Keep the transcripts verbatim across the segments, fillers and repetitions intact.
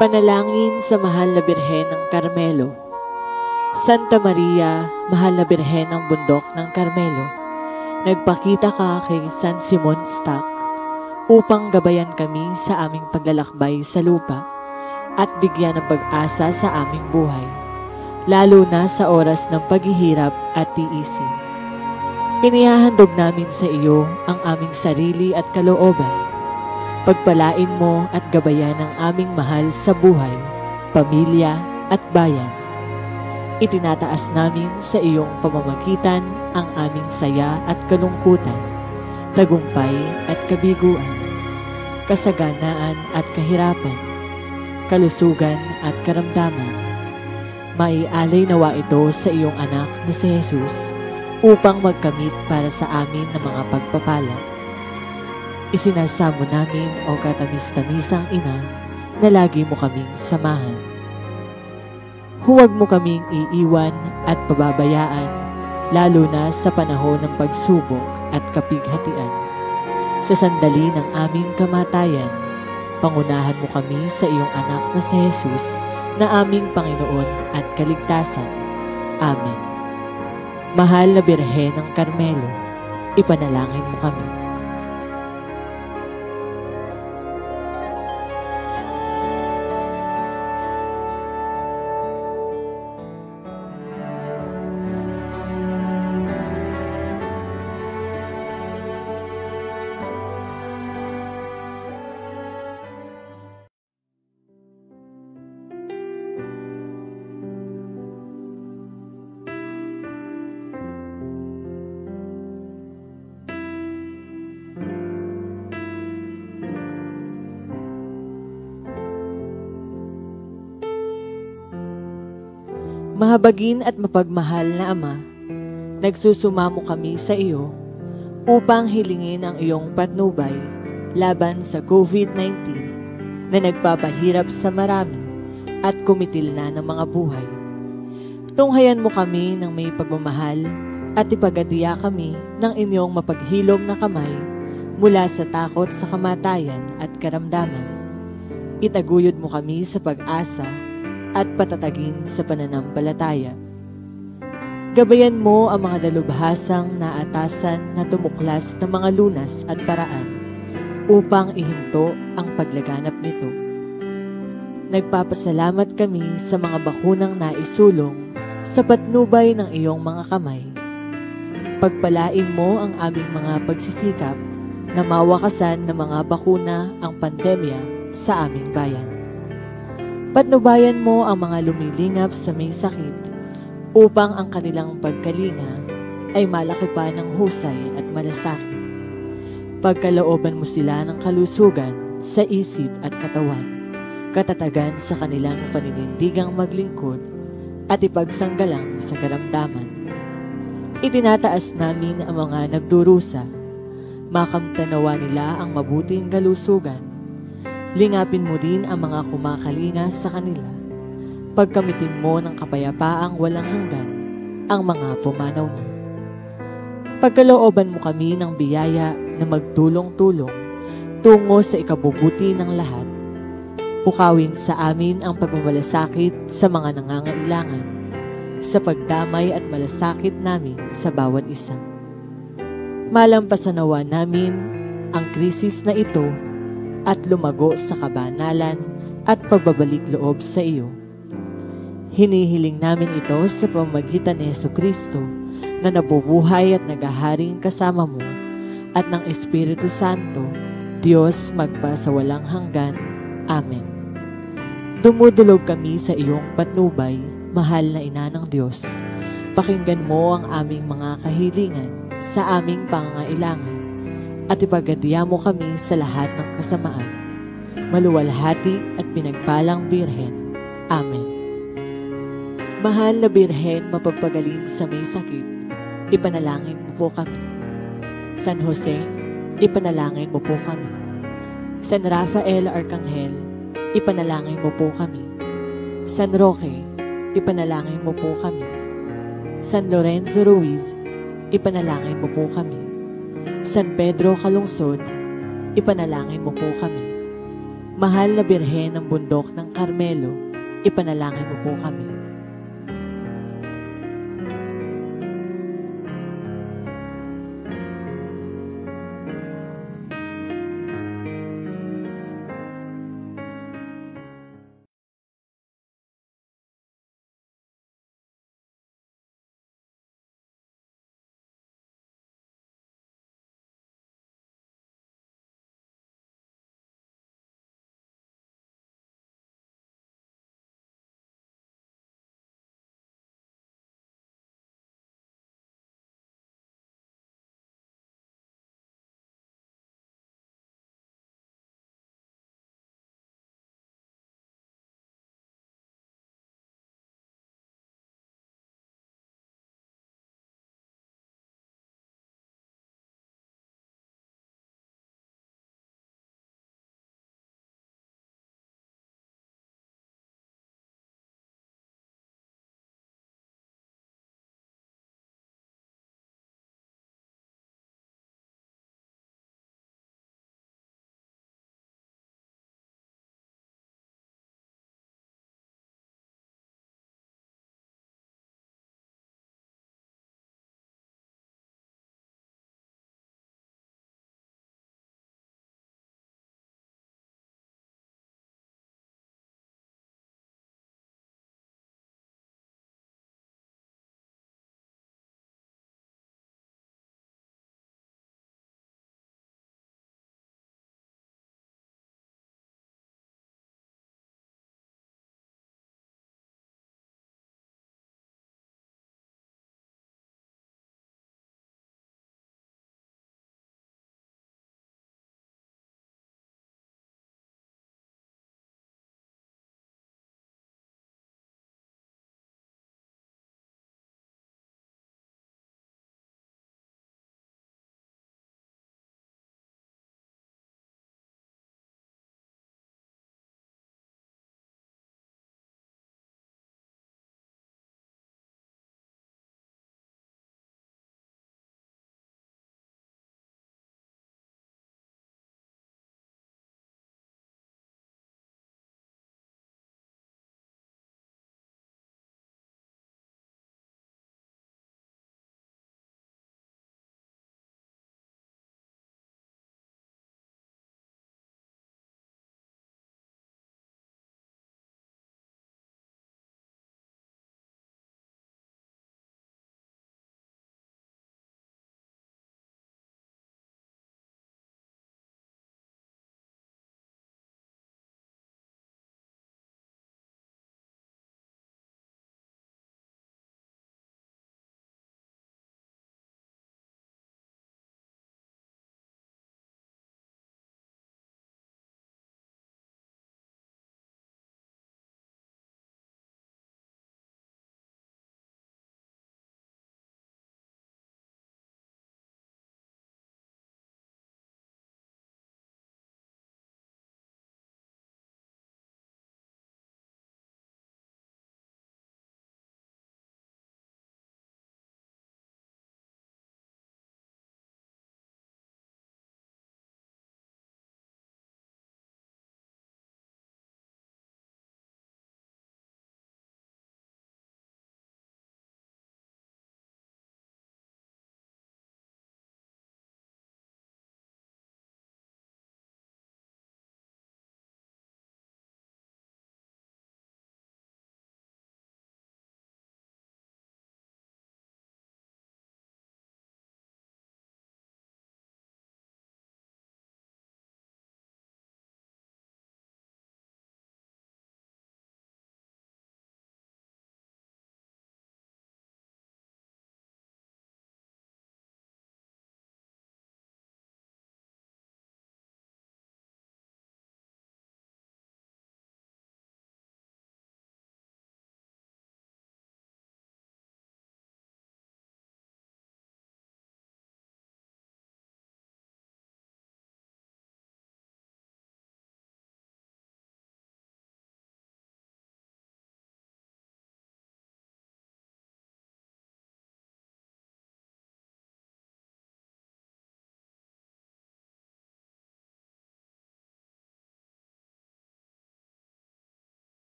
Panalangin sa Mahal na Birhen ng Carmelo. Santa Maria, Mahal na Birhen ng Bundok ng Carmelo, nagpakita ka kay San Simon Stock upang gabayan kami sa aming paglalakbay sa lupa at bigyan ng pag-asa sa aming buhay, lalo na sa oras ng paghihirap at tiisin. Inihahandog namin sa iyo ang aming sarili at kalooban. Pagpalain mo at gabayan ang aming mahal sa buhay, pamilya at bayan. Itinataas namin sa iyong pamamagitan ang aming saya at kalungkutan, tagumpay at kabiguan, kasaganaan at kahirapan, kalusugan at karamdaman. Maialay nawa ito sa iyong anak na si Jesus upang magkamit para sa amin ng mga pagpapala. Isinasamo namin o katamis-tamisang ina na lagi mo kaming samahan. Huwag mo kaming iiwan at pababayaan, lalo na sa panahon ng pagsubok at kapighatian. Sa sandali ng aming kamatayan, pangunahan mo kami sa iyong anak na si Jesus na aming Panginoon at Kaligtasan. Amen. Mahal na Birhen ng Carmelo, ipanalangin mo kami. Mahabagin at mapagmahal na Ama, nagsusumamo kami sa iyo upang hilingin ang iyong patnubay laban sa COVID nineteen na nagpapahirap sa marami at kumitil na ng mga buhay. Tunghayan mo kami ng may pagmamahal at ipagatiya kami ng inyong mapaghilom na kamay mula sa takot sa kamatayan at karamdaman. Itaguyod mo kami sa pag-asa at patatagin sa pananampalataya. Gabayan mo ang mga dalubhasang naatasan na tumuklas ng mga lunas at paraan upang ihinto ang paglaganap nito. Nagpapasalamat kami sa mga bakunang naisulong sa patnubay ng iyong mga kamay. Pagpalain mo ang aming mga pagsisikap na mawakasan ng mga bakuna ang pandemya sa aming bayan. Patnubayan mo ang mga lumilingap sa may sakit upang ang kanilang pagkalinga ay malaki pa ng husay at malasakit. Pagkalooban mo sila ng kalusugan sa isip at katawan, katatagan sa kanilang paninindigang maglingkod at ipagsanggalang sa karamdaman. Itinataas namin ang mga nagdurusa, makamtanawa nila ang mabuting kalusugan. Lingapin mo din ang mga kumakalinga sa kanila. Pagkamitin mo ng kapayapaang walang hanggan ang mga pumanaw na. Pagkalooban mo kami ng biyaya na magtulong-tulong tungo sa ikabubuti ng lahat. Pukawin sa amin ang pagmamalasakit sa mga nangangailangan, sa pagdamay at malasakit namin sa bawat isa. Malampasanawa namin ang krisis na ito at lumago sa kabanalan at pagbabalik loob sa iyo. Hinihiling namin ito sa pamamagitan ni Jesucristo na nabubuhay at nagaharing kasama mo at ng Espiritu Santo, Diyos magpasawalang hanggan. Amen. Dumudulog kami sa iyong patnubay, mahal na Ina ng Diyos. Pakinggan mo ang aming mga kahilingan sa aming pangangailangan at ipagadiya mo kami sa lahat ng kasamaan. Maluwalhati at pinagpalang Birhen. Amen. Mahal na Birhen, mapagpagaling sa may sakit, ipanalangin mo po kami. San Jose, ipanalangin mo po kami. San Rafael Arcangel, ipanalangin mo po kami. San Roque, ipanalangin mo po kami. San Lorenzo Ruiz, ipanalangin mo po kami. San Pedro Calungsod, ipanalangin mo po kami. Mahal na Birhen ng Bundok ng Carmelo, ipanalangin mo po kami.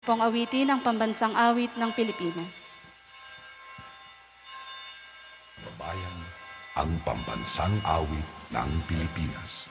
Pong awitin ang pambansang awit ng Pilipinas. Bayan, ang pambansang awit ng Pilipinas.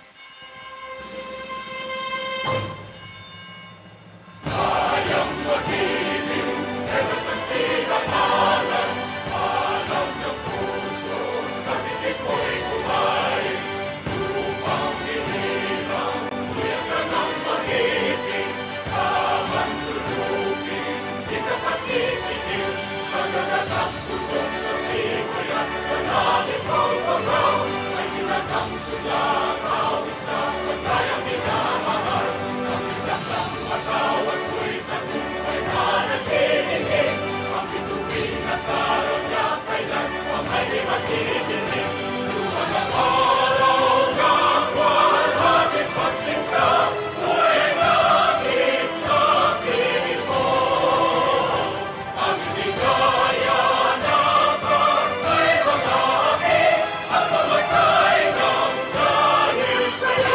Bayang magiliw, ewas ng sinakalan, alam ng puso, sa titik mo'y kumay. Lupang hinirang, kuyak ka ng mahiting, sa mandulupin, di ka pasisikin, sa nagatang tutok sa simoy at sa langit kong bagaw, ay tinatang tulak, awit sa pagkayang minamahal, ang isang lang matawad ko'y tagumpay na nagtitingin, ang bituin at karoon niya kailan pang ay di matitingin. Lupa ng araw ng walhating pagsinta, buhay langit sa piling mo. Ang hindi kaya na pagkay mga at mamatay ng dahil sa'yo.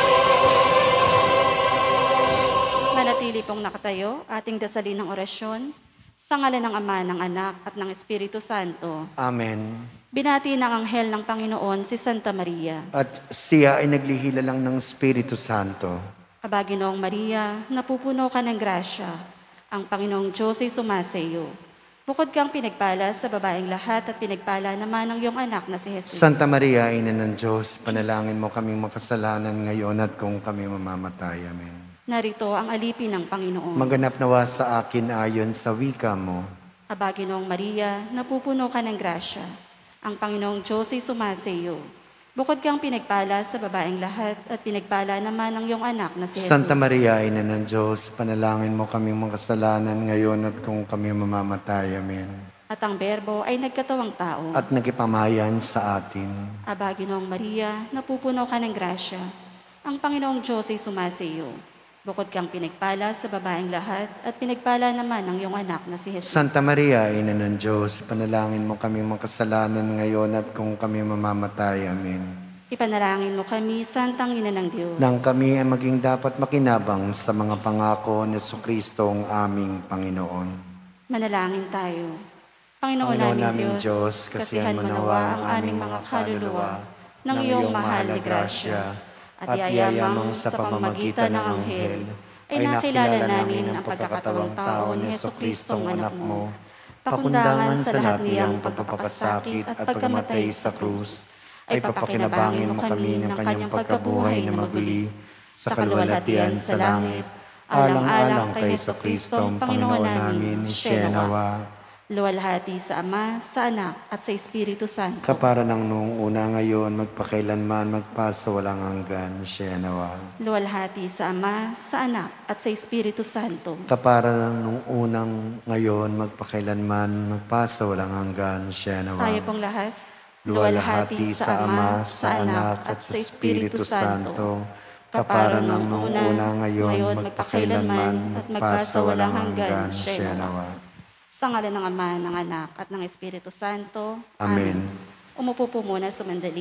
Manatili pong nakatayo, ating dasalin ng orasyon, sa ngalan ng Ama, ng Anak, at ng Espiritu Santo. Amen. Binati ng anghel ng Panginoon si Santa Maria. At siya ay naglihila lang ng Espiritu Santo. Aba, Ginoong Maria, napupuno ka ng grasya. Ang Panginoong Diyos ay sumasa iyo. Bukod kang pinagpala sa babaeng lahat at pinagpala naman ang iyong anak na si Jesus. Santa Maria, Ina ng Diyos, panalangin mo kaming makasalanan ngayon at kung kami mamamatay. Amen. Narito ang alipin ng Panginoon. Maganap nawa sa akin ayon sa wika mo. Aba, Ginoong Maria, napupuno ka ng grasya. Ang Panginoong Diyos ay sumasa iyo. Bukod kang pinagpala sa babaeng lahat at pinagpala naman ang iyong anak na si Jesus. Santa Maria, Ina ng Diyos, panalangin mo kaming makasalanan ngayon at kung kami mamamatay. Amen. At ang Berbo ay nagkatawang tao. At nagipamayan sa atin. Aba, Ginoong Maria, napupuno ka ng grasya. Ang Panginoong Diyos ay sumasa iyo. Bukod kang pinagpala sa babaeng lahat at pinagpala naman ang iyong anak na si Jesus. Santa Maria, Ina ng Diyos, panalangin mo kaming makasalanan ngayon at kung kami mamamatay. Amen. Ipanalangin mo kami, Santang Ina ng Diyos. Nang kami ay maging dapat makinabang sa mga pangako ni Jesucristo ang aming Panginoon. Manalangin tayo. Panginoon, Panginoon namin Diyos, kasihan mo nawa ang aming mga kaluluwa ng iyong mahal na grasya at yayamang sa pamamagitan ng anghel ay nakilala namin ang pagkakatawang tao ni Jesucristo ang anak mo, pakundangan sa lahat niyang pagpapakasakit at pagkamatay sa krus, ay papakinabangin mo kami ng kanyang pagkabuhay na maguli sa kaluwalhatian sa langit, alang-alang kay Jesucristo ang Panginoon namin, siya nawa. Luwalhati sa Ama, sa Anak, at sa Espiritu Santo. Kapara ng noong una ngayon, magpakailanman, magpasa walang hanggan, siya nawa. Luwalhati sa Ama, sa Anak, at sa Espiritu Santo. Kapara ng noong unang ngayon, magpakailanman, magpasa walang hanggan, siya nawa. Tayo pong lahat. Luwalhati sa Ama, sa Anak, at sa Espiritu Santo. Kapara ng noong una ngayon, magpakailanman, magpasa walang hanggan, siya nawa. Sa ngalan ng Ama, ng Anak, at ng Espiritu Santo. Amen. Amen. Umupo po muna sumandali.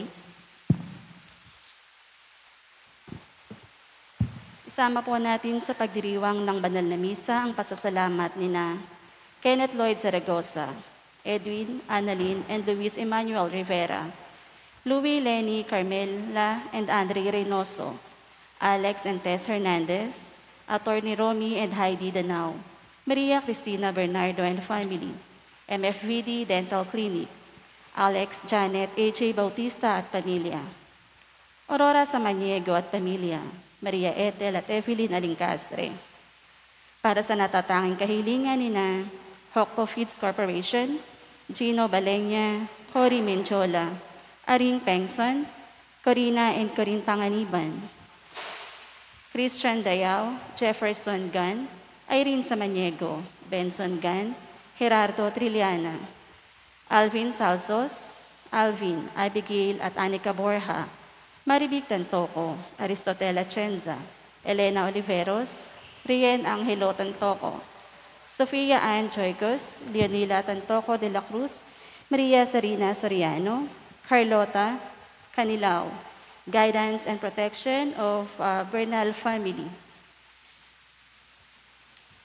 Isama po natin sa pagdiriwang ng banal na misa ang pasasalamat ni na Kenneth Lloyd Zaragoza, Edwin, Annalyn, and Luis Emmanuel Rivera, Louis, Lenny, Carmela, and Andre Reynoso, Alex and Tess Hernandez, Attorney Romy and Heidi Danao, Maria Cristina Bernardo and family, M F V D Dental Clinic, Alex, Janet, A J Bautista at pamilya, Aurora Samaniego at pamilya, Maria Ethel at Evelyn Alincastre. Para sa natatanging kahilingan ni na Hokpo Feeds Corporation, Gino Balenya, Cory Menchola, Aring Pengson, Corina and Corinne Panganiban, Christian Dayao, Jefferson Gunn, Irene Samaniego, Benson Gan, Gerardo Trilliana, Alvin Salsos, Alvin, Abigail at Anika Borja, Maribig Tantoco, Aristotela Chenza, Elena Oliveros, Rien Angelo Tantoco, Sofia Ann Joygos, Leonila Tantoco de la Cruz, Maria Sarina Soriano, Carlota Canilao, Guidance and Protection of uh, Bernal Family,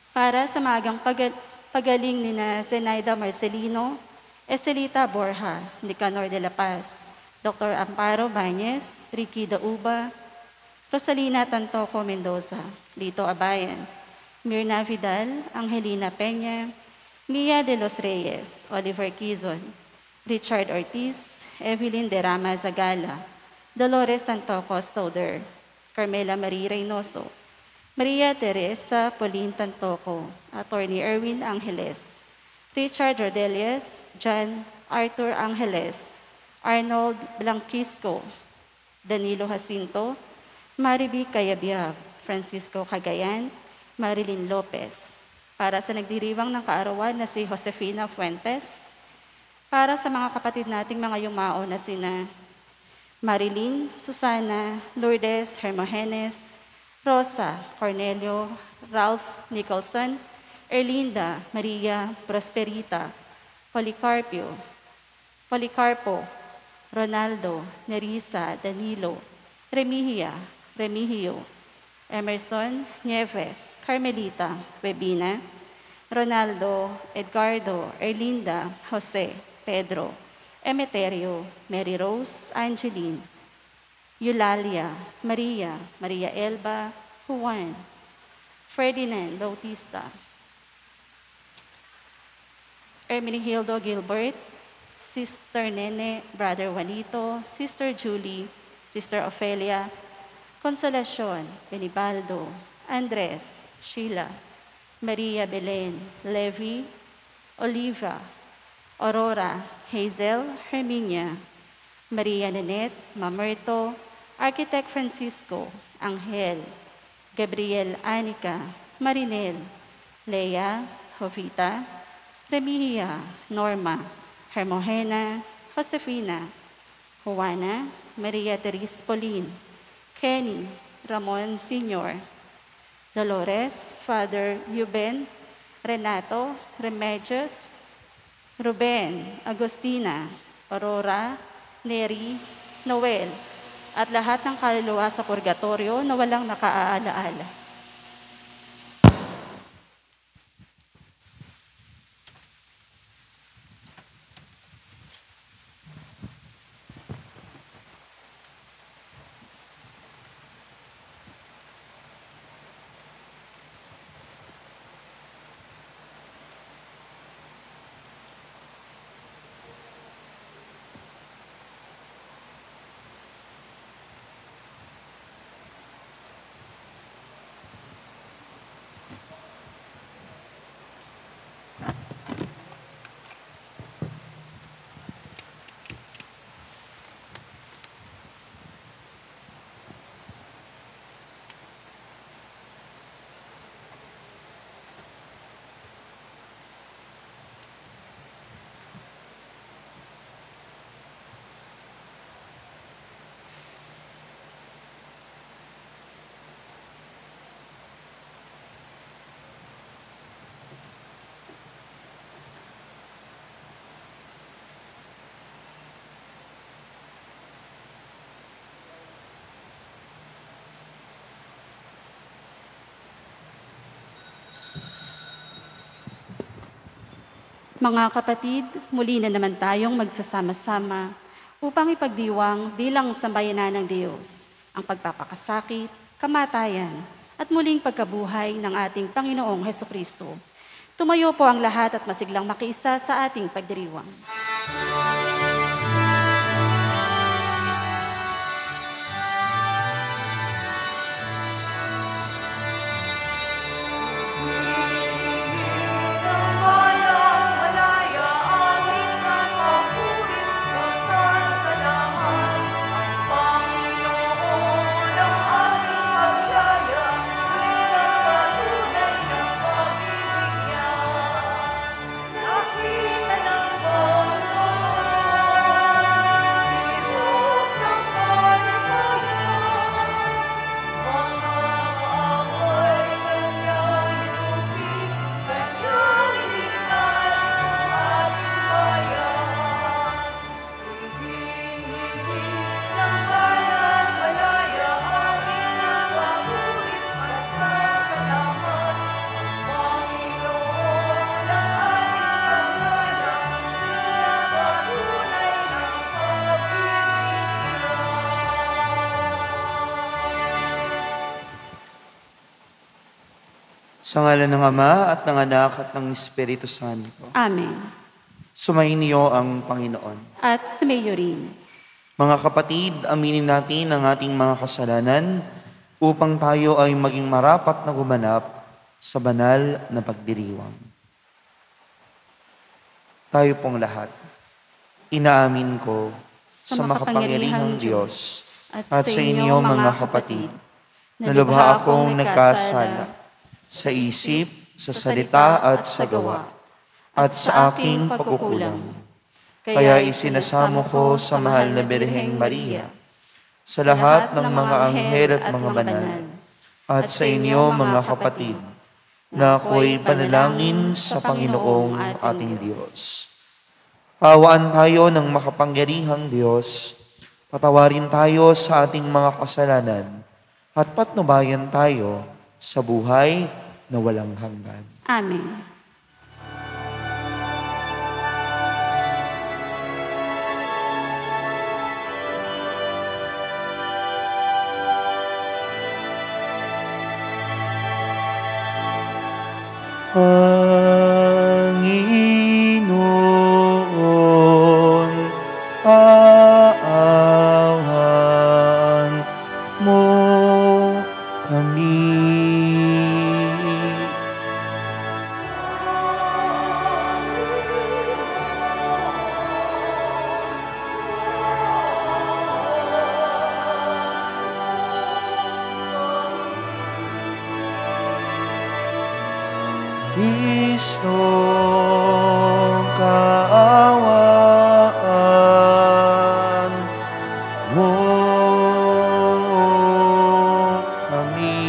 Para sa maagang pagal- pagaling ni na Zenaida Marcelino, Estelita Borja, Nicanor de la Paz, Doctor Amparo Bañez, Ricky Dauba, Rosalina Tantoco Mendoza, Lito Abayan, Mirna Vidal, Angelina Peña, Mia de los Reyes, Oliver Quizon, Richard Ortiz, Evelyn de Rama Zagala, Dolores Tantoco Stoder, Carmela Marie Reynoso, Maria Teresa Pauline Tantoco, Attorney Erwin Angeles, Richard Rodelius, John Arthur Angeles, Arnold Blanquisco, Danilo Jacinto, Mariby Cayabyab, Francisco Cagayan, Marilyn Lopez. Para sa nagdiriwang ng kaarawan na si Josefina Fuentes. Para sa mga kapatid nating mga yumao na sina Marilyn, Susana, Lourdes, Hermogenes, Rosa, Cornelio, Ralph Nicholson, Erlinda, Maria, Prosperita, Policarpio, Policarpo, Ronaldo, Nerissa, Danilo, Remihia, Remigio, Emerson, Nieves, Carmelita, Webina, Ronaldo, Edgardo, Erlinda, Jose, Pedro, Emeterio, Mary Rose, Angeline, Eulalia, Maria, Maria Elba, Juan, Ferdinand Bautista, Ermenegildo Gilbert, Sister Nene, Brother Juanito, Sister Julie, Sister Ofelia, Consolacion, Benibaldo, Andres, Sheila, Maria Belen, Levi, Oliva, Aurora, Hazel, Herminia, Maria Nanette, Mamerto, Architect Francisco, Angel, Gabriel Anica, Marinel, Leia, Jovita, Remihia, Norma, Hermogena, Josefina, Juana, Maria Teres Pauline, Kenny, Ramon Senior, Dolores, Father Euben, Renato, Remedios, Ruben, Agustina, Aurora, Neri, Noel, at lahat ng kaluluwa sa purgatorio na walang nakaaalaala. Mga kapatid, muli na naman tayong magsasama-sama upang ipagdiwang bilang sambayanan ng Diyos ang pagpapakasakit, kamatayan, at muling pagkabuhay ng ating Panginoong Hesukristo. Tumayo po ang lahat at masiglang makiisa sa ating pagdiriwang. Nakita ng Sa ngalan ng Ama at ng Anak at ng Espiritu Santo. Amen. Sumainyo ang Panginoon. At sumayo rin. Mga kapatid, aminin natin ang ating mga kasalanan upang tayo ay maging marapat na gumanap sa banal na pagdiriwang. Tayo pong lahat, inaamin ko sa, sa makapangyarihang Diyos at sa inyo mga kapatid, na lubha akong nagkasala sa isip, sa salita at sa gawa, at sa aking pagkukulang. Kaya isinasamo ko sa mahal na Birheng Maria, sa lahat ng mga anghel at mga banal, at sa inyo mga kapatid, na ako'y panalangin sa Panginoong ating Diyos. Hawaan tayo ng makapangyarihang Diyos, patawarin tayo sa ating mga kasalanan, at patnubayan tayo sa buhay na walang hanggan. Amen. Panginoon, aawan mo kami. Kristo, kaawaan mo kami.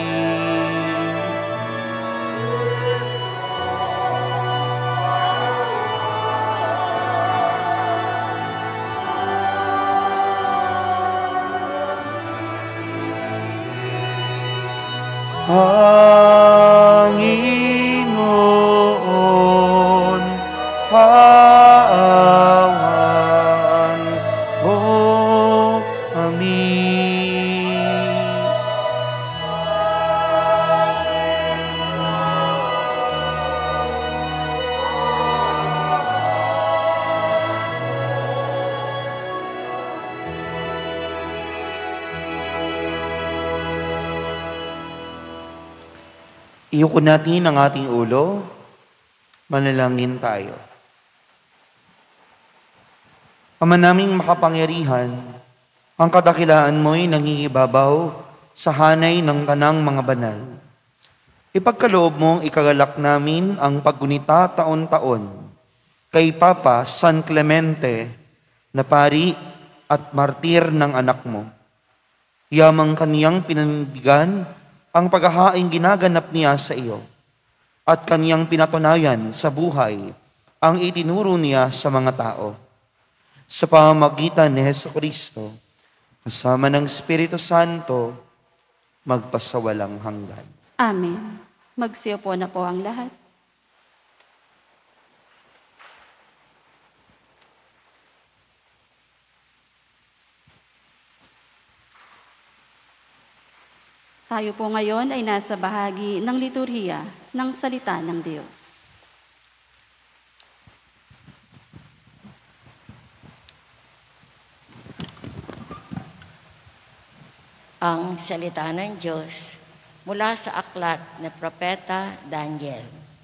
Panginoon, aawan mo kami. Iyuko natin ang ating ulo, manalangin tayo. Ama naming makapangyarihan, ang kadakilaan mo'y nangingibabaw sa hanay ng tanang mga banal. Ipagkaloob mong ikagalak namin ang paggunita taon-taon kay Papa San Clemente na pari at martir ng anak mo. Yamang kaniyang pinanindigan ang paghahaing ginaganap niya sa iyo at kaniyang pinatunayan sa buhay ang itinuro niya sa mga tao. Sa pamamagitan ni Jesucristo, kasama ng Espiritu Santo, magpasawalang hanggan. Amen. Magsiupo na po ang lahat. Tayo po ngayon ay nasa bahagi ng liturhiya ng salita ng Diyos. Ang salita ng Diyos mula sa aklat ni Propeta Daniel.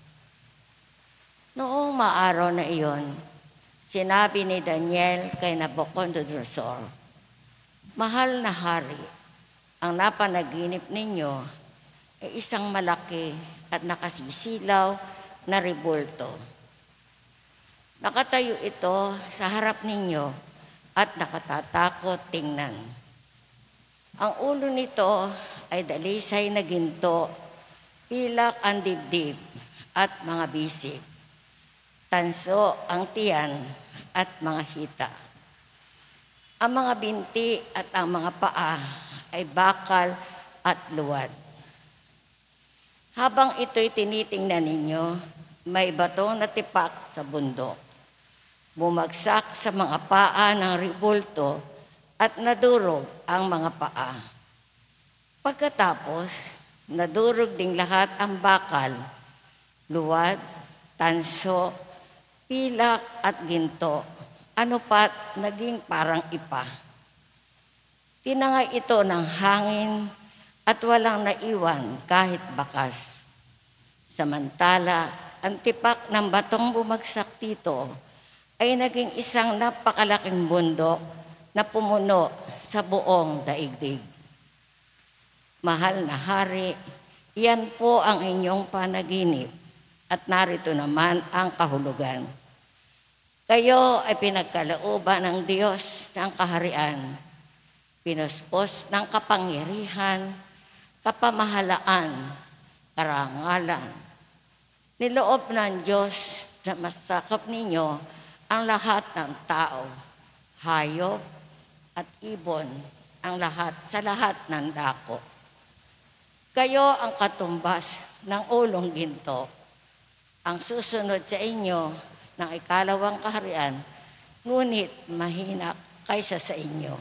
Noong maaraw na iyon, sinabi ni Daniel kay Nabucodonosor, "Mahal na hari, ang napanaginip ninyo ay isang malaki at nakasisilaw na rebulto. Nakatayo ito sa harap ninyo at nakatatakot tingnan. Ang ulo nito ay dalisay na ginto, pilak ang dibdib at mga bisig, tanso ang tiyan at mga hita. Ang mga binti at ang mga paa ay bakal at luwad. Habang ito'y tinitingnan ninyo, may batong natipak sa bundok. Bumagsak sa mga paa ng rebulto at nadurog ang mga paa. Pagkatapos, Nadurog ding lahat ang bakal, luwad, tanso, pilak at ginto. Ano pat naging parang ipa. Tinangay ito ng hangin at walang naiwan kahit bakas. Samantala, ang tipak ng batong bumagsak dito ay naging isang napakalaking bundok na pumuno sa buong daigdig. Mahal na hari, iyan po ang inyong panaginip at narito naman ang kahulugan. Kayo ay pinagkalooban ng Diyos ng kaharian, pinuspos ng kapangyarihan, kapamahalaan, karangalan. Niloob ng Diyos na masakop ninyo ang lahat ng tao, hayop at ibon, ang lahat sa lahat ng dako. Kayo ang katumbas ng ulong ginto, ang susunod sa inyo ng ikalawang kaharian, ngunit mahina kaysa sa inyo.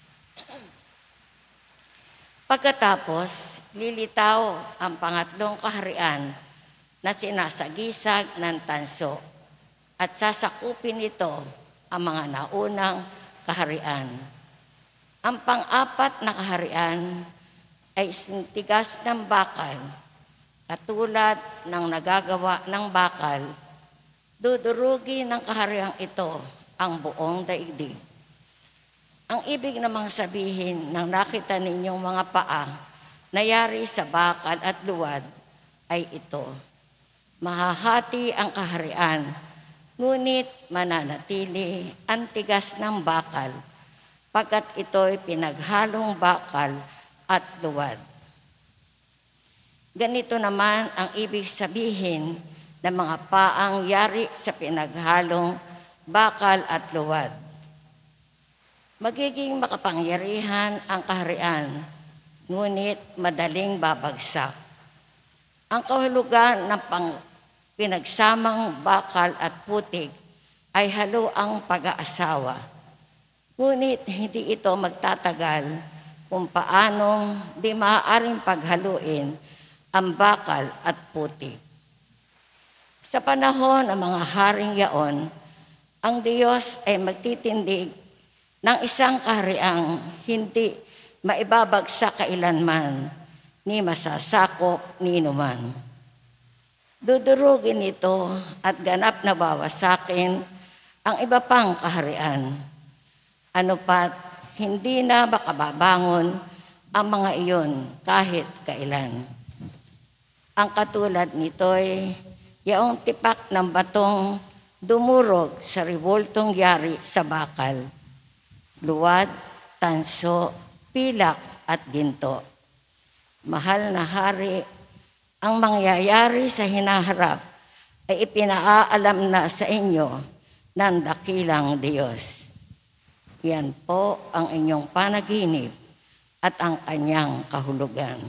Pagkatapos, lilitaw ang pangatlong kaharian na sinasagisag ng tanso at sasakupin nito ang mga naunang kaharian. Ang pang-apat na kaharian ay sintigas ng bakal, katulad ng nagagawa ng bakal, dudurugin ng kahariang ito ang buong daigdig. Ang ibig namang sabihin ng nakita ninyong mga paa na yari sa bakal at luwad ay ito. Mahahati ang kaharian, ngunit mananatili ang tigas ng bakal, pagkat ito'y pinaghalong bakal at luwad. Ganito naman ang ibig sabihin ng mga paang yari sa pinaghalong bakal at luwad. Magiging makapangyarihan ang kaharian, ngunit madaling babagsak. Ang kahulugan ng pang pinagsamang bakal at putik ay haluang pag-aasawa. Ngunit hindi ito magtatagal kung paanong di maaaring paghaluin ang bakal at putik. Sa panahon ng mga haring yaon, ang Diyos ay magtitindig ng isang kahariang hindi maibabagsak kailanman, ni masasakop ni numan. Dudurugin ito at ganap na bawasakin ang iba pang kaharian. Ano pat, hindi na makababangon ang mga iyon kahit kailan. Ang katulad nito'y yaong tipak ng batong dumurog sa revoltong yari sa bakal, luwad, tanso, pilak at ginto. Mahal na hari, ang mangyayari sa hinaharap ay ipinaalam na sa inyo ng dakilang Diyos. Yan po ang inyong panaginip at ang kanyang kahulugan.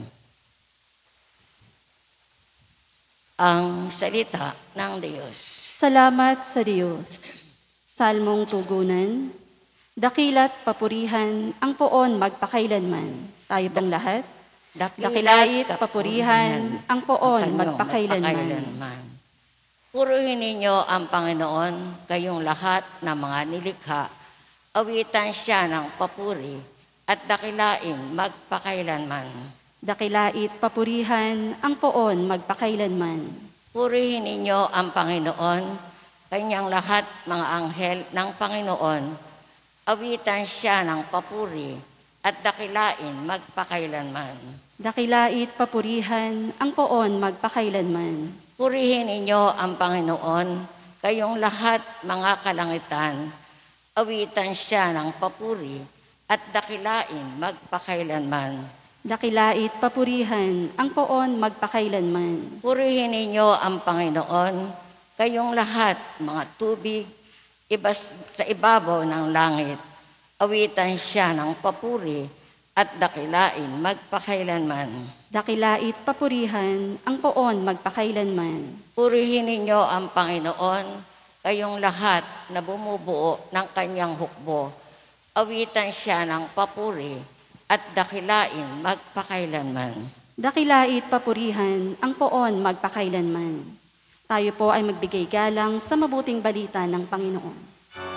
Ang salita ng Diyos. Salamat sa Diyos. Salmong tugunan. Dakila't papurihan ang poon magpakailanman. Tayo pong lahat. Dakilait papurihan ang poon magpakailanman. Purihin ninyo ang Panginoon, kayong lahat ng mga nilikha. Awitan siya ng papuri at dakilain magpakailanman. Dakilait papurihan ang poon magpakailanman. Purihin ninyo ang Panginoon, kanyang lahat mga anghel ng Panginoon. Awitan siya ng papuri at dakilain magpakailanman. Dakilait papurihan ang poon magpakailanman. Purihin ninyo ang Panginoon, kayong lahat mga kalangitan. Awitan siya ng papuri at dakilain magpakailanman. Dakilait papurihan ang poon magpakailanman. Purihin ninyo ang Panginoon, kayong lahat mga tubig ibas sa ibabaw ng langit. Awitan siya ng papuri at dakilain magpakailanman. Dakilait papurihan ang poon magpakailanman. Purihin ninyo ang Panginoon, kayong lahat na bumubuo ng kanyang hukbo. Awitan siya ng papuri at dakilain magpakailanman. Dakilait papurihan ang poon magpakailanman. Tayo po ay magbigay galang sa mabuting balita ng Panginoon.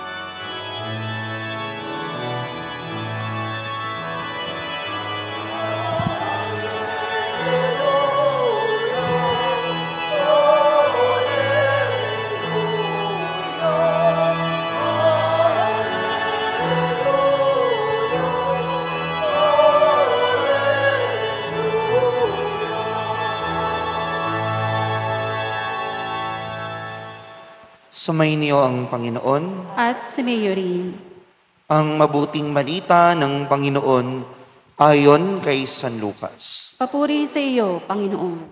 Sumainyo ang Panginoon. At si Mayor rin. Ang mabuting balita ng Panginoon ayon kay San Lucas. Papuri sa iyo, Panginoon.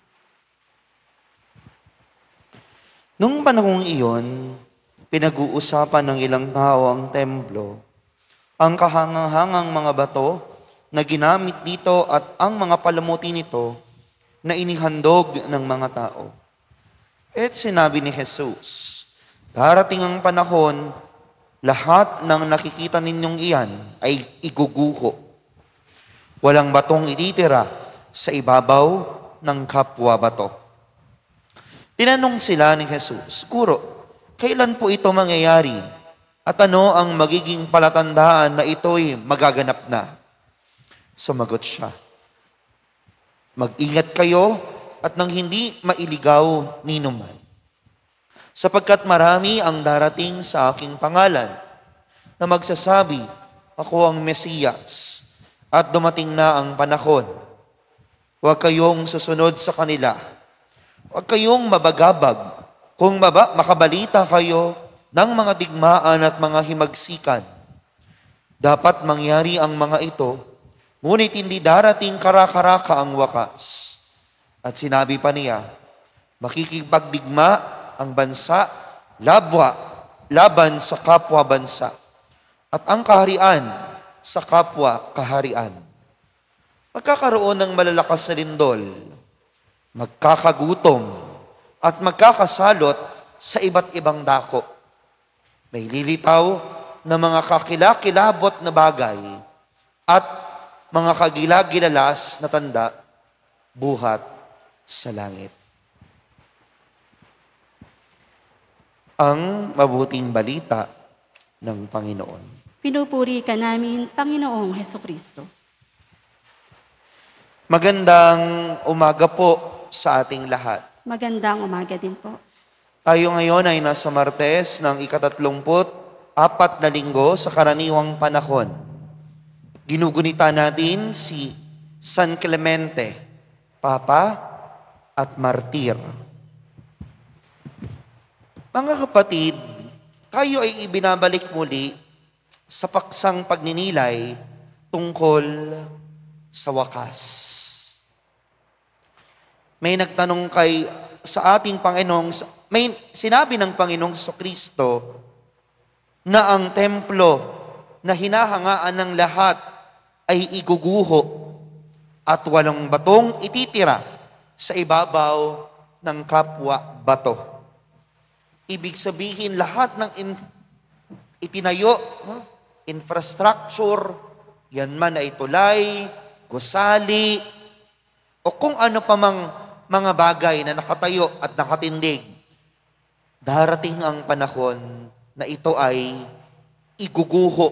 Nung panahong iyon, pinag-uusapan ng ilang tao ang templo, ang kahangang-hangang mga bato na ginamit dito at ang mga palamuti nito na inihandog ng mga tao. At sinabi ni Jesus, darating ang panahon, lahat ng nakikita ninyong iyan ay iguguho. Walang batong ititira sa ibabaw ng kapwa bato. Tinanong sila ni Jesus, Guro, kailan po ito mangyayari? At ano ang magiging palatandaan na ito'y magaganap na? Sumagot siya, mag-ingat kayo at nang hindi mailigaw ninuman. Sapagkat marami ang darating sa aking pangalan na magsasabi, ako ang Mesiyas, at dumating na ang panahon. Huwag kayong susunod sa kanila. Huwag kayong mabagabag kung maba, makabalita kayo ng mga digmaan at mga himagsikan. Dapat mangyari ang mga ito, ngunit hindi darating karakaraka ang wakas. At sinabi pa niya, makikipagdigma ang bansa, labwa, laban sa kapwa bansa, at ang kaharian sa kapwa kaharian. Magkakaroon ng malalakas na lindol, magkakagutom, at magkakasalot sa iba't ibang dako. May lilitaw na mga kakilakilabot na bagay at mga kagilagilalas na tanda, buhat sa langit. Ang mabuting balita ng Panginoon. Pinupuri ka namin, Panginoong Hesukristo. Magandang umaga po sa ating lahat. Magandang umaga din po. Tayo ngayon ay nasa Martes ng ikatatlumput apat na linggo sa karaniwang panahon. Ginugunita natin si San Clemente, Papa at Martir. Mga kapatid, kayo ay ibinabalik muli sa paksang pagninilay tungkol sa wakas. May nagtanong kay sa ating Panginoong, may sinabi ng Panginoong Kristo na ang templo na hinahangaan ng lahat ay iguguho at walang batong ititira sa ibabaw ng kapwa bato. Ibig sabihin, lahat ng in, itinayo, no? Infrastructure, yan man ay tulay, gusali, o kung ano pa mang mga bagay na nakatayo at nakatindig, darating ang panahon na ito ay iguguho.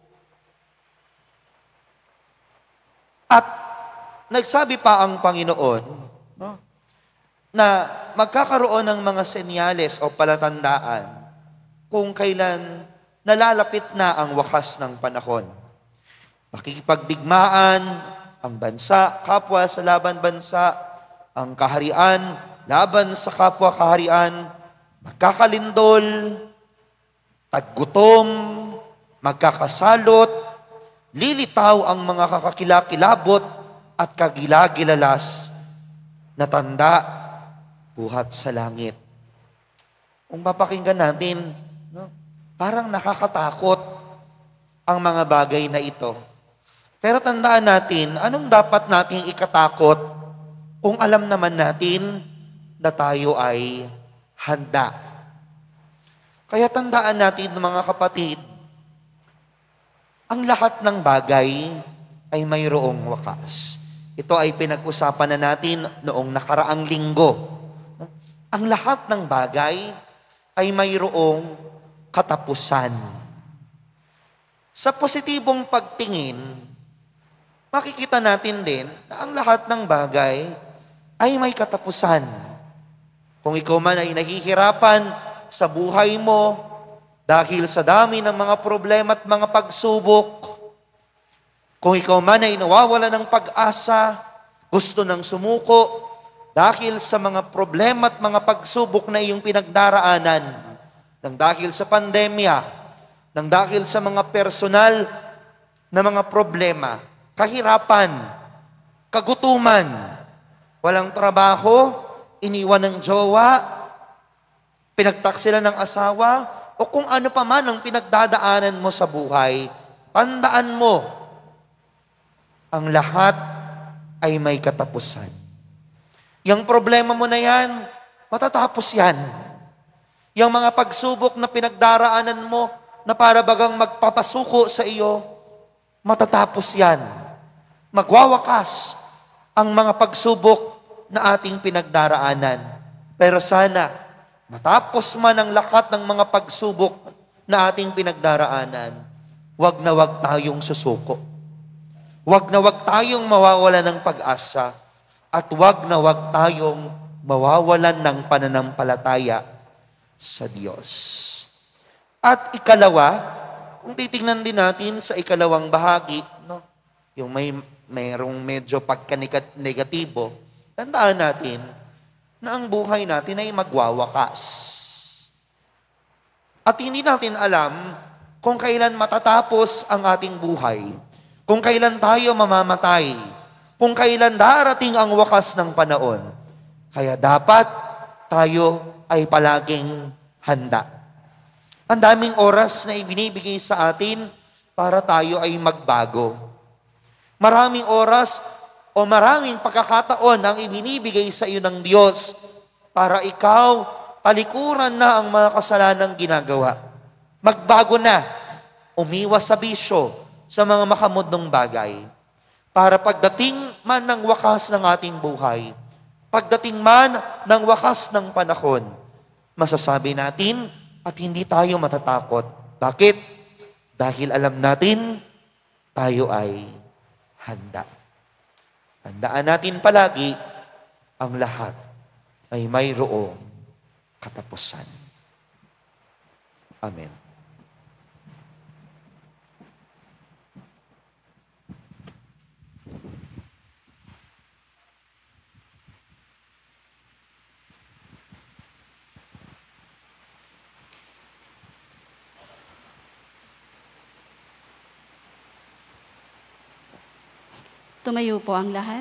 At nagsabi pa ang Panginoon, no, na magkakaroon ng mga senyales o palatandaan kung kailan nalalapit na ang wakas ng panahon. Makikipagdigmaan ang bansa, kapwa sa laban bansa, ang kaharian, laban sa kapwa kaharian, magkakalindol, taggutom, magkakasalot, lilitaw ang mga kakakilakilabot at kagilagilalas na tanda buhat sa langit. Kung papakinggan natin, no, parang nakakatakot ang mga bagay na ito. Pero tandaan natin, anong dapat nating ikatakot kung alam naman natin na tayo ay handa. Kaya tandaan natin, mga kapatid, ang lahat ng bagay ay mayroong wakas. Ito ay pinag-usapan na natin noong nakaraang linggo. Ang lahat ng bagay ay mayroong katapusan. Sa positibong pagtingin, makikita natin din na ang lahat ng bagay ay may katapusan. Kung ikaw man ay nahihirapan sa buhay mo dahil sa dami ng mga problema at mga pagsubok, kung ikaw man ay nawawala ng pag-asa, gusto ng sumuko dahil sa mga problema at mga pagsubok na iyong pinagdaraanan, nang dahil sa pandemya, nang dahil sa mga personal na mga problema, kahirapan, kagutuman, walang trabaho, iniwan ng jowa, pinagtaksila ng asawa, o kung ano pa man ang pinagdadaanan mo sa buhay, tandaan mo, ang lahat ay may katapusan. Yung problema mo na yan, matatapos yan. Yung mga pagsubok na pinagdaraanan mo, na para bagang magpapasuko sa iyo, matatapos yan. Magwawakas ang mga pagsubok na ating pinagdaraanan. Pero sana, matapos man ang lahat ng mga pagsubok na ating pinagdaraanan, wag na wag tayong susuko. Wag na wag tayong mawawala ng pag-asa at wag na wag tayong mawawalan ng pananampalataya sa Diyos. At ikalawa, kung titingnan din natin sa ikalawang bahagi, no, yung may mayroong medyo pagka-negatibo, tandaan natin na ang buhay natin ay magwawakas. At hindi natin alam kung kailan matatapos ang ating buhay, kung kailan tayo mamamatay, kung kailan darating ang wakas ng panahon. Kaya dapat tayo ay palaging handa. Ang daming oras na ibinibigay sa atin para tayo ay magbago. Maraming oras o maraming pagkakataon ang ibinibigay sa iyo ng Diyos para ikaw talikuran na ang mga kasalanang ginagawa. Magbago na, umiwas sa bisyo, sa mga makamudong bagay. Para pagdating man ng wakas ng ating buhay, pagdating man ng wakas ng panahon, masasabi natin at hindi tayo matatakot. Bakit? Dahil alam natin, tayo ay handa. Tandaan natin palagi, ang lahat ay mayroong katapusan. Amen. Tumayo po ang lahat.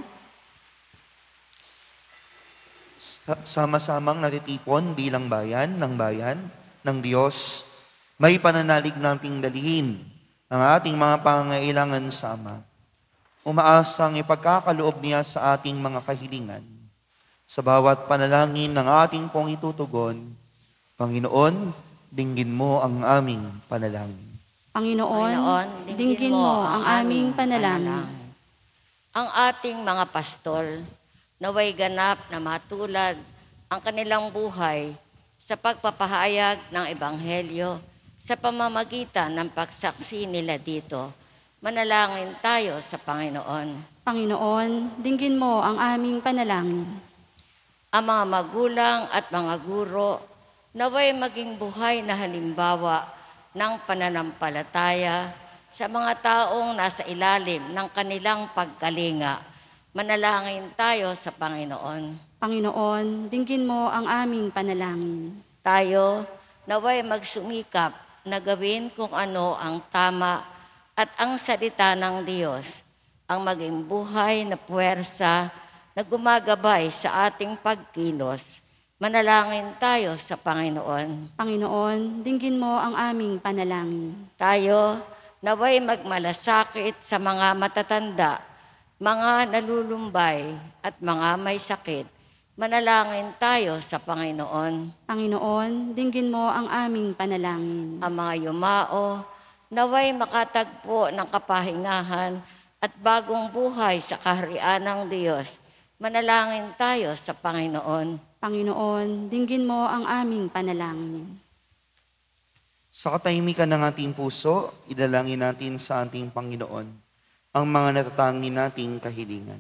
Sama-samang natitipon bilang bayan ng bayan ng Diyos, may pananalig nating dalihin ang ating mga pangangailangan sama. Umaasang ipagkakaloob niya sa ating mga kahilingan. Sa bawat panalangin ng ating pong itutugon, Panginoon, dinggin mo ang aming panalangin. Panginoon, dinggin mo ang aming panalangin. Ang ating mga pastol, naway ganap na matulad ang kanilang buhay sa pagpapahayag ng Ebanghelyo sa pamamagitan ng pagsaksi nila dito. Manalangin tayo sa Panginoon. Panginoon, dinggin mo ang aming panalangin. Ang mga magulang at mga guro, naway maging buhay na halimbawa ng pananampalataya sa mga taong nasa ilalim ng kanilang pagkalinga. Manalangin tayo sa Panginoon. Panginoon, dinggin mo ang aming panalangin. Tayo, naway magsumikap na gawin kung ano ang tama at ang salita ng Diyos, ang maging buhay na puwersa na gumagabay sa ating pagkilos. Manalangin tayo sa Panginoon. Panginoon, dinggin mo ang aming panalangin. Tayo, naway magmalasakit sa mga matatanda, mga nalulumbay at mga may sakit. Manalangin tayo sa Panginoon. Panginoon, dinggin mo ang aming panalangin. Ang mga yumao, naway makatagpo ng kapahingahan at bagong buhay sa kaharian ng Diyos. Manalangin tayo sa Panginoon. Panginoon, dinggin mo ang aming panalangin. Sa katahimikan ng ating puso, idalangin natin sa ating Panginoon ang mga natatangi nating kahilingan.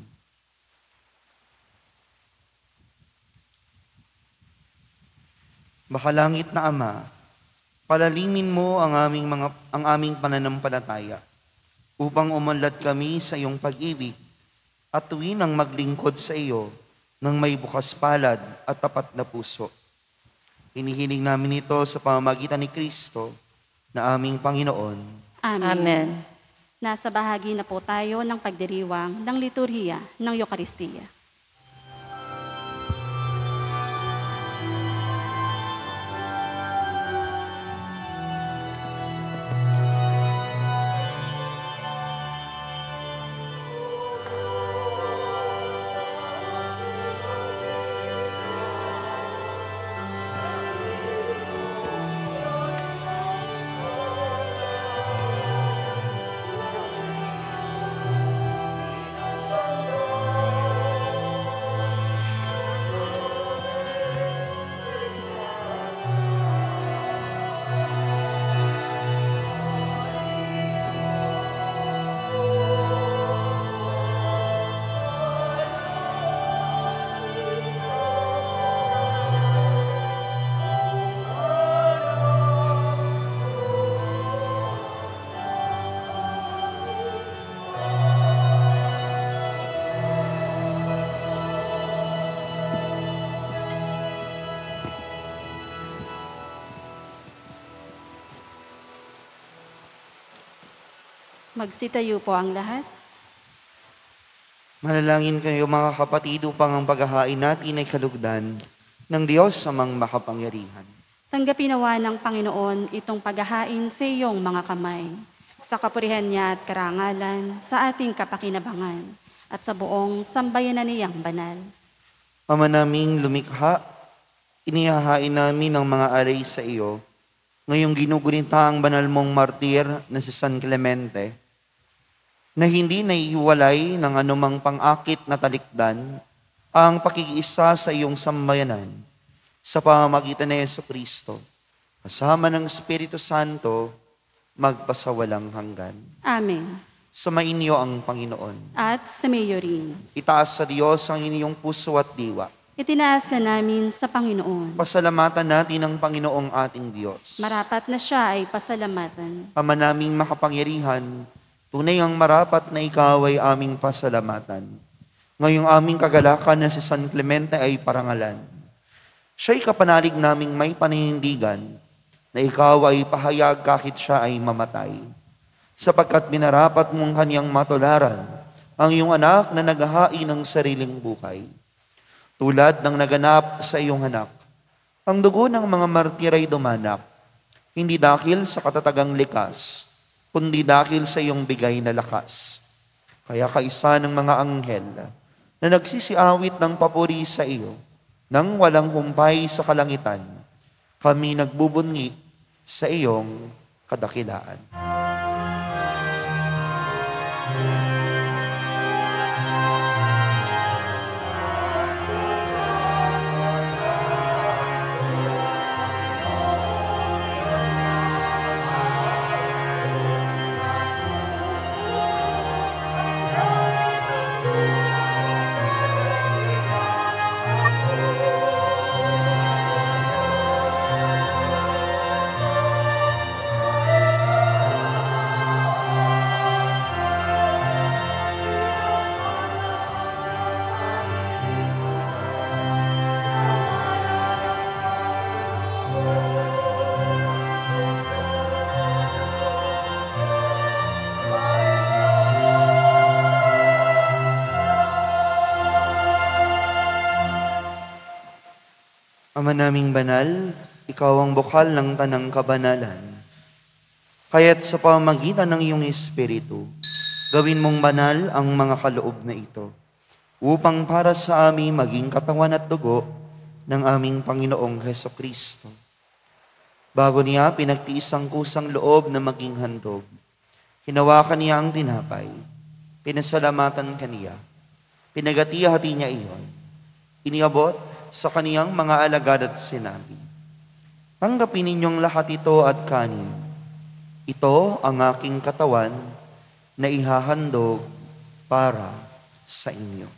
Makalangit na Ama, palalimin mo ang aming mga ang aming pananampalataya upang umunlad kami sa iyong pag-ibig at tuwin ang maglingkod sa iyo ng may bukas palad at tapat na puso. Hinihiling namin ito sa pamamagitan ni Kristo na aming Panginoon. Amen. Amen. Nasa bahagi na po tayo ng pagdiriwang ng liturhiya ng Eucharistia. Magsitayo po ang lahat. Manalangin kayo mga kapatid upang ang paghahain natin ay kalugdan ng Diyos amang makapangyarihan. Tanggapin nawa ng Panginoon itong paghahain sa iyong mga kamay, sa kapurihan niya at karangalan, sa ating kapakinabangan, at sa buong sambayanan niyang banal. Ama naming lumikha, inihahain namin ang mga alay sa iyo, ngayong ginugunita ang banal mong martir na si San Clemente, na hindi naihiwalay ng anumang pang-akit na talikdan ang pakikiisa sa iyong sambayanan sa pamamagitan ni Jesucristo, kasama ng Espiritu Santo, magpasawalang hanggan. Amen. Sumainyo ang Panginoon. At sa mayo rin. Itaas sa Diyos ang inyong puso at diwa. Itinaas na namin sa Panginoon. Pasalamatan natin ang Panginoong ating Diyos. Marapat na siya ay pasalamatan. Ama naming makapangyarihan, tunay ang marapat na ikaw ay aming pasalamatan. Ngayong aming kagalakan na si San Clemente ay parangalan. Siya'y kapanalig naming may paninindigan na ikaw ay pahayag kahit siya ay mamatay. Sapagkat minarapat mong kanyang matularan ang iyong anak na naghahain ng sariling buhay. Tulad ng naganap sa iyong anak, ang dugo ng mga martir ay dumanak, hindi dahil sa katatagang likas, kundi dahil sa iyong bigay na lakas. Kaya kaisa ng mga anghel na nagsisiawit ng papuri sa iyo, nang walang humpay sa kalangitan, kami nagbubunyi sa iyong kadakilaan. Ama naming banal, ikaw ang bukal ng tanang kabanalan. Kaya't sa pamamagitan ng iyong Espiritu, gawin mong banal ang mga kaloob na ito, upang para sa amin maging katawan at dugo ng aming Panginoong Hesukristo. Bago niya pinagtiis ang kusang loob na maging handog, hinawakan niya ang tinapay, Pinasalamatan kaniya. Pinagati-hati niya iyon. Iniabot sa kaniyang mga alagad at sinabi, tanggapin ninyong lahat ito at kanin. Ito ang aking katawan na ihahandog para sa inyo.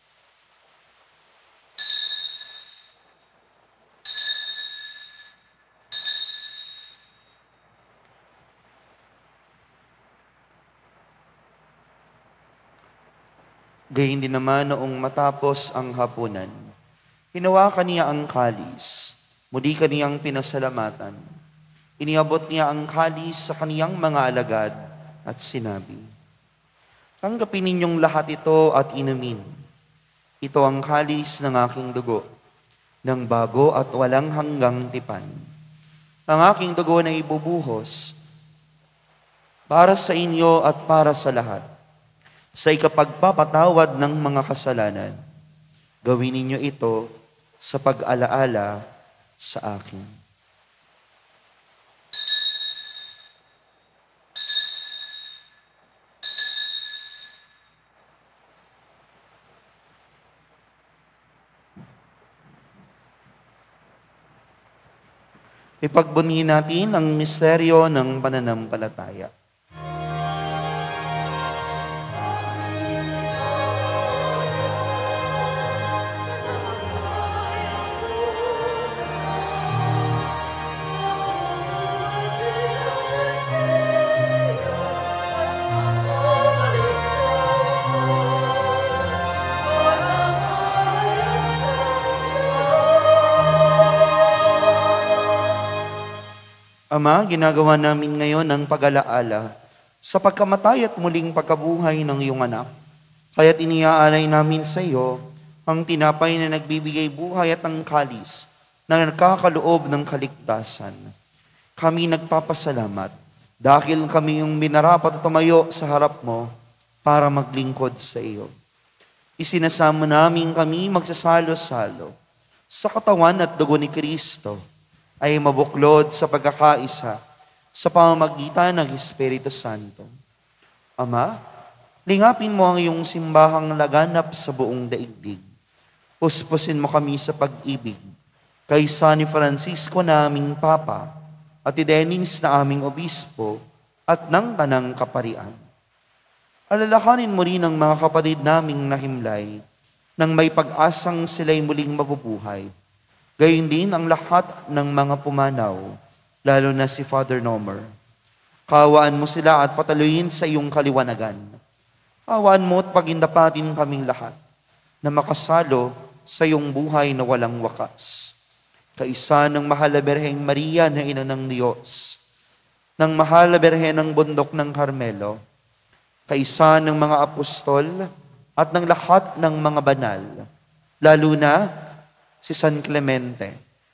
Gayun din naman noong matapos ang hapunan, hinawakan niya ang kalis, muli kaniyang pinasalamatan. Iniabot niya ang kalis sa kaniyang mga alagad at sinabi, tanggapin ninyong lahat ito at inumin. Ito ang kalis ng aking dugo, ng bago at walang hanggang tipan. Ang aking dugo na ibubuhos para sa inyo at para sa lahat, sa ikapagpapatawad ng mga kasalanan. Gawin ninyo ito sa pag-alaala sa akin. Ipagbunyi natin ang misteryo ng pananampalataya. Ama, ginagawa namin ngayon ang pag-alaala sa pagkamatay at muling pagkabuhay ng iyong anak. Kaya't iniaalay namin sa iyo ang tinapay na nagbibigay buhay at ang kalis na nagkakaloob ng kaligtasan. Kami nagpapasalamat dahil kami yung minarapat at tumayo sa harap mo para maglingkod sa iyo. Isinasama namin kami magsasalo-salo sa katawan at dugo ni Kristo ay mabuklod sa pagkakaisa sa pamamagitan ng Espiritu Santo. Ama, lingapin mo ang iyong simbahang laganap sa buong daigdig. Puspusin mo kami sa pag-ibig kay San Francisco na aming Papa at ni Dennis na aming Obispo at ng Tanang Kaparian. Alalahanin mo rin ang mga kapatid naming nahimlay nang may pag-asang sila'y muling mabubuhay. Gayon din ang lahat ng mga pumanaw, lalo na si Father Nomer. Kawaan mo sila at pataluyin sa iyong kaliwanagan. Kawaan mo at pagindapatin kaming lahat na makasalo sa iyong buhay na walang wakas. Kaisa ng mahal na Birheng Maria na Ina ng Diyos, ng mahal na Birhen ng Bundok ng Carmelo, kaisa ng mga apostol at ng lahat ng mga banal, lalo na si San Clemente,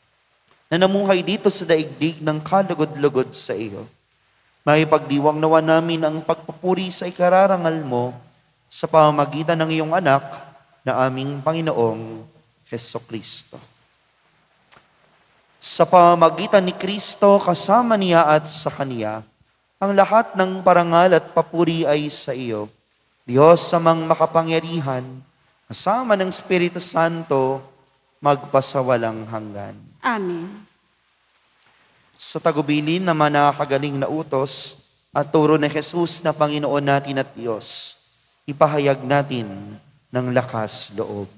na namuhay dito sa daigdig ng kalugod-lugod sa iyo. May pagdiwang nawa namin ang pagpupuri sa ikararangal mo sa pamamagitan ng iyong anak na aming Panginoong Hesukristo. Sa pamamagitan ni Kristo, kasama niya at sa Kaniya, ang lahat ng parangal at papuri ay sa iyo, Diyos samang makapangyarihan, kasama ng Espiritu Santo, magpasawalang hanggan. Amen. Sa tagubilin na manakagaling na utos at turo ni Jesus na Panginoon natin at Diyos, ipahayag natin ng lakas loob.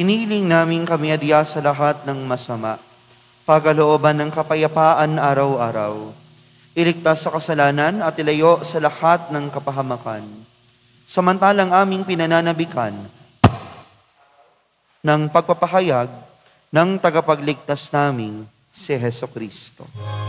Hiniling namin kami adya sa lahat ng masama, pagalooban ng kapayapaan araw-araw, iligtas sa kasalanan at ilayo sa lahat ng kapahamakan. Samantalang aming pinananabikan ng pagpapahayag ng tagapagligtas naming si Heso Kristo.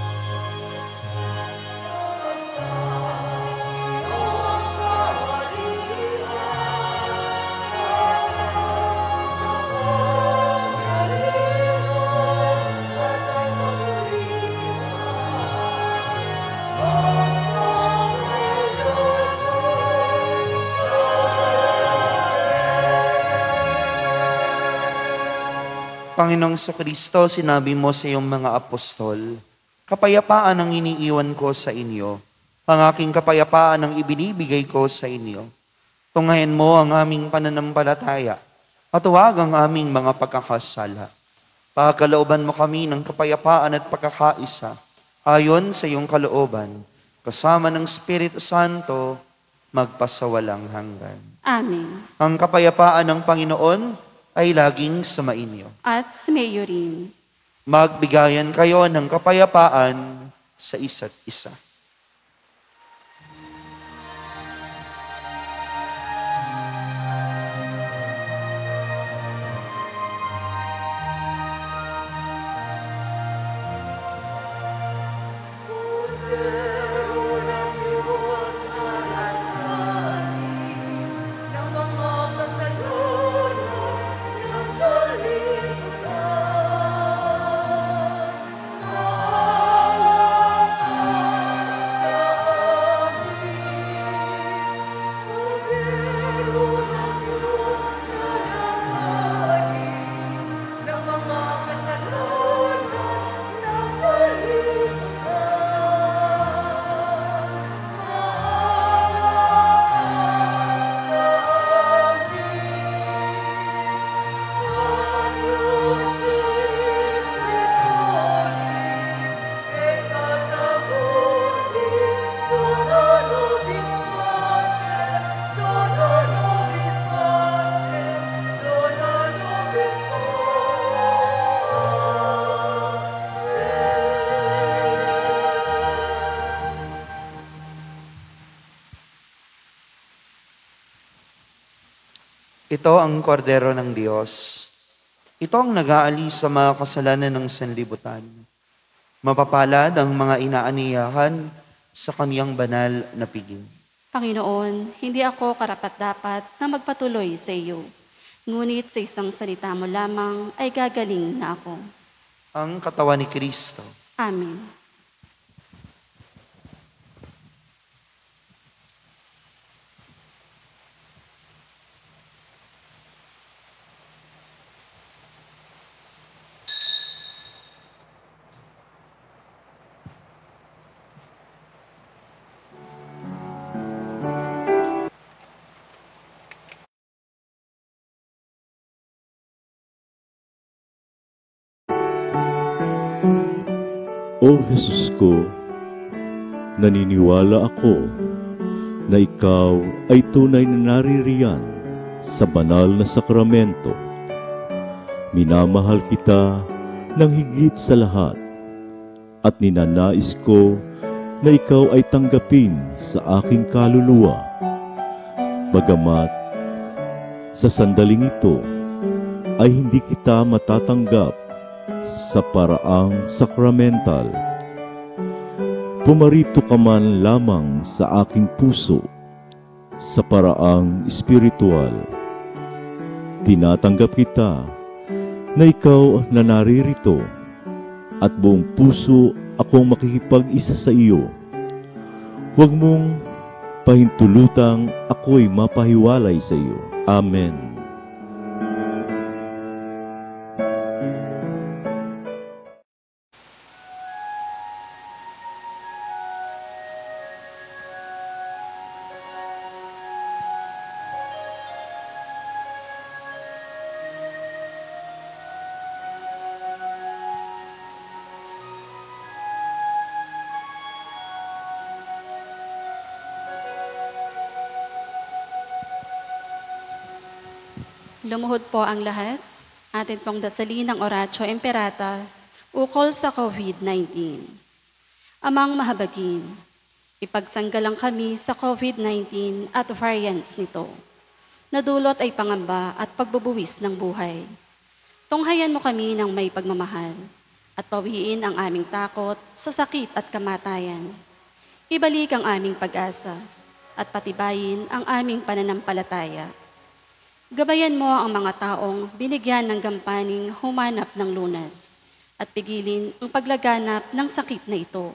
Panginoong Kristo, sinabi mo sa iyong mga apostol, kapayapaan ang iniiwan ko sa inyo, ang aking kapayapaan ang ibinibigay ko sa inyo. Tunghayan mo ang aming pananampalataya at huwag ang aming mga pagkakasala. Pagkalooban mo kami ng kapayapaan at pagkakaisa ayon sa iyong kalooban, kasama ng Espiritu Santo, magpasawalang hanggan. Amen. Ang kapayapaan ng Panginoon ay laging sumainyo. At sumayo rin. Magbigayan kayo ng kapayapaan sa isa't isa. Ito ang kordero ng Diyos. Ito ang nag-aalis sa mga kasalanan ng sanlibutan. Mapapalad ang mga inaaniyahan sa kaniyang banal na piging. Panginoon, hindi ako karapat-dapat na magpatuloy sa iyo. Ngunit sa isang salita mo lamang ay gagaling na ako. Ang katawan ni Kristo. Amen. O Jesus ko, naniniwala ako na ikaw ay tunay na naririyan sa banal na sakramento. Minamahal kita ng higit sa lahat at ninanais ko na ikaw ay tanggapin sa aking kaluluwa. Bagamat sa sandaling ito ay hindi kita matatanggap sa paraang sakramental. Pumarito ka man lamang sa aking puso sa paraang espiritual. Tinatanggap kita na ikaw na naririto at buong puso akong makikipag-isa sa iyo. Huwag mong pahintulutang ako'y mapahiwalay sa iyo. Amen. Lumuhod po ang lahat. Atin pong dasalin ang Oratio Imperata ukol sa COVID nineteen. Amang mahabagin, ipagsanggalang kami sa COVID nineteen at variants nito. Nadulot ay pangamba at pagbubuwis ng buhay. Tunghayan mo kami ng may pagmamahal at pawiin ang aming takot sa sakit at kamatayan. Ibalik ang aming pag-asa at patibayin ang aming pananampalataya. Gabayan mo ang mga taong binigyan ng gampaning humanap ng lunas at pigilin ang paglaganap ng sakit na ito.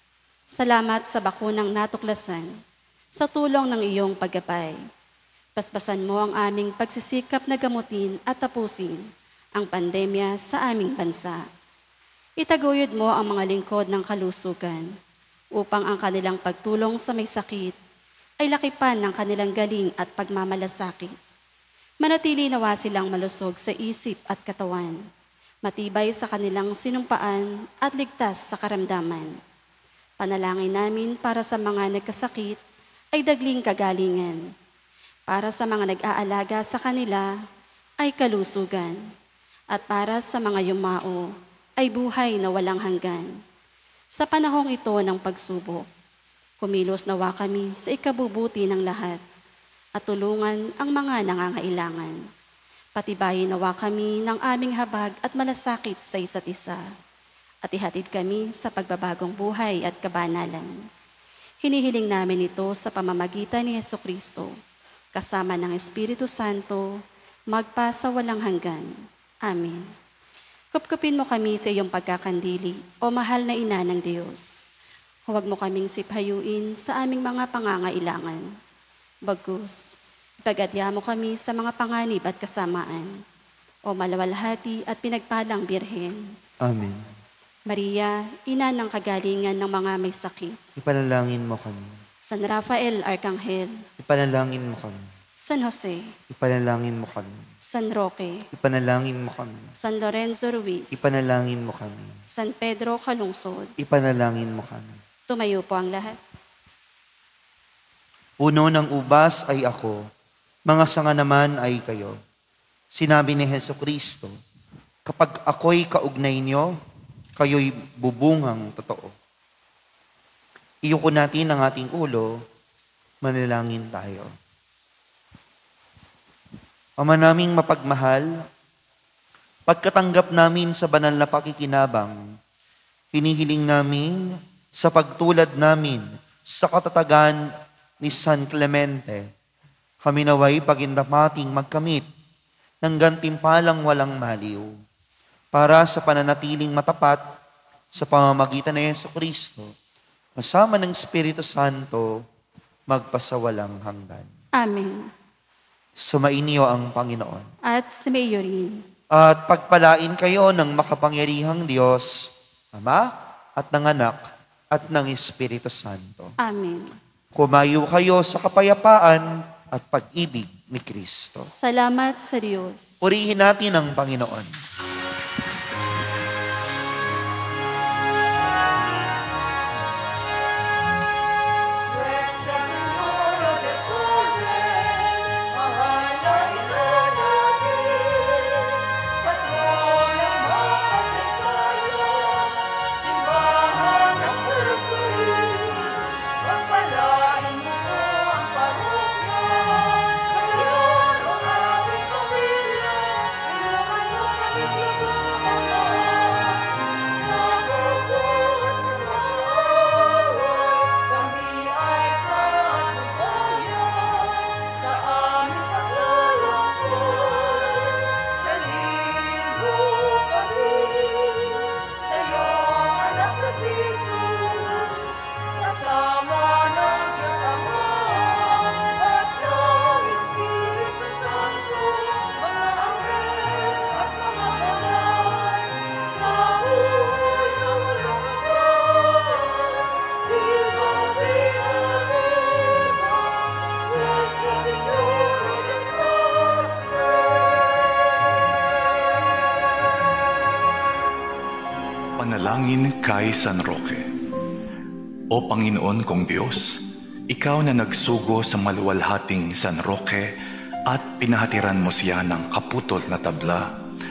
Salamat sa bakunang natuklasan, sa tulong ng iyong paggabay. Paspasan mo ang aming pagsisikap na gamutin at tapusin ang pandemya sa aming bansa. Itaguyod mo ang mga lingkod ng kalusugan upang ang kanilang pagtulong sa may sakit ay lakipan ng kanilang galing at pagmamalasakit. Manatili nawa silang malusog sa isip at katawan, matibay sa kanilang sinumpaan at ligtas sa karamdaman. Panalangin namin para sa mga nagkasakit ay dagling kagalingan. Para sa mga nag-aalaga sa kanila ay kalusugan. At para sa mga yumao ay buhay na walang hanggan. Sa panahong ito ng pagsubok, kumilos nawa kami sa ikabubuti ng lahat at tulungan ang mga nangangailangan. Patibayin nawa kami ng aming habag at malasakit sa isa't isa. At ihatid kami sa pagbabagong buhay at kabanalan. Hinihiling namin ito sa pamamagitan ni Jesucristo, kasama ng Espiritu Santo, magpa sa walang hanggan. Amen. Kupkupin mo kami sa iyong pagkakandili, o mahal na ina ng Diyos. Huwag mo kaming siphayuin sa aming mga pangangailangan. Bagus, ipagadya mo kami sa mga panganib at kasamaan, o malawalhati at pinagpalang Birhen. Amen. Maria, ina ng kagalingan ng mga may sakit. Ipanalangin mo kami. San Rafael Arcangel. Ipanalangin mo kami. San Jose. Ipanalangin mo kami. San Roque. Ipanalangin mo kami. San Lorenzo Ruiz. Ipanalangin mo kami. San Pedro Calungsod. Ipanalangin mo kami. Tumayo po ang lahat. Puno ng ubas ay ako, mga sanga naman ay kayo. Sinabi ni Jesucristo, kapag ako'y kaugnay niyo, kayo'y bubungang totoo. Iyuko natin ang ating ulo, manalangin tayo. Ama naming mapagmahal, pagkatanggap namin sa banal na pakikinabang, hinihiling namin sa pagtulad namin sa katatagan ni San Clemente, kami naway pagindapating magkamit ng gantimpalang walang maliw para sa pananatiling matapat sa pamamagitan ni Jesucristo, kasama ng Espiritu Santo, magpasawalang hanggan. Amen. Sumainyo ang Panginoon. At sumayo rin. At pagpalain kayo ng makapangyarihang Diyos, Ama at ng Anak at ng Espiritu Santo. Amen. Kumayo kayo sa kapayapaan at pag-ibig ni Kristo. Salamat sa Diyos. Purihin natin ang Panginoon. Panalangin kay San Roque. O Panginoon kong Diyos, Ikaw na nagsugo sa maluwalhating San Roque at pinahatiran mo siya ng kaputol na tabla,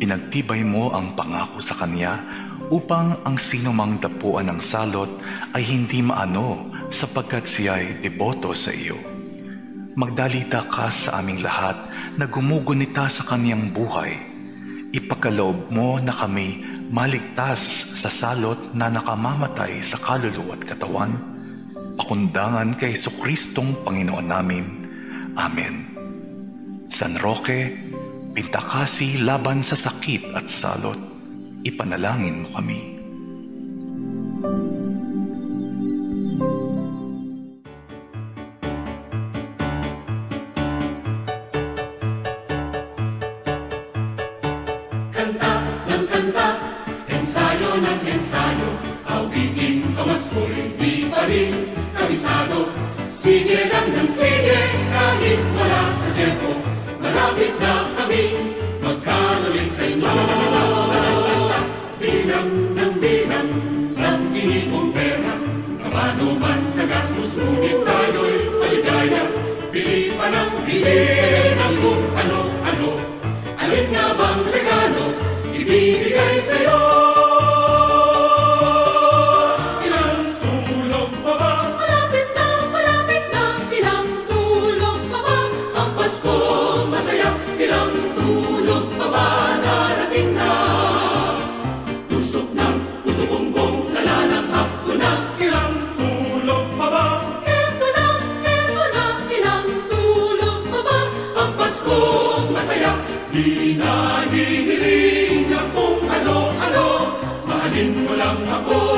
Pinagtibay mo ang pangako sa Kanya upang ang sinumang dapuan ng salot ay hindi maano sapagkat siya'y deboto sa iyo. Magdalita ka sa aming lahat na gumugunita sa Kaniyang buhay. Ipagkaloob mo na kami maligtas sa salot na nakamamatay sa kaluluwa at katawan. Pakundangan kay Jesucristong Panginoon namin. Amen. San Roque, pintakasi laban sa sakit at salot, ipanalangin mo kami. Kanta ng kanta, ensayo ng ensayo, awiting pamaskoy, di pa rin kabisado. Sige lang ng sige, kahit wala sa tempo, malapit na kami magkaroling sa inyo. Binang ng binang ng inipong pera, kapano man sa gastos, ngunit tayo'y maligaya. Bili pa ng bili ng kung ano-ano, alin nga bang regalo ibibigay sa'yo? Ilang tulog pa ba? Malapit na, malapit na, ilang tulog pa ba? Ang Pasko masaya, ilang tulog pa ba? Darating na, tusok ng puto-bongbong, nalalanghap ko na. Ilang tulog pa ba? Eto na, eto na, ilang tulog pa ba? Ang Pasko masaya, di na hihiling na kung ano-ano, mahalin mo lang ako.